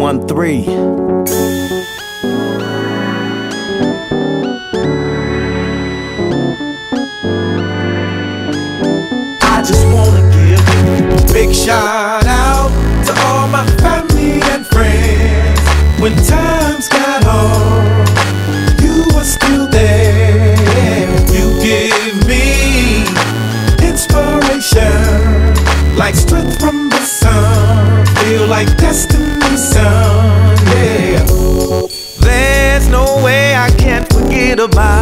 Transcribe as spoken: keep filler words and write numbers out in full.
one three. I just wanna give a big shout out to all my family and friends. When times got hard, you were still there. You give me inspiration, like strength from the sun. Feel like destiny, son, yeah. There's no way I can't forget about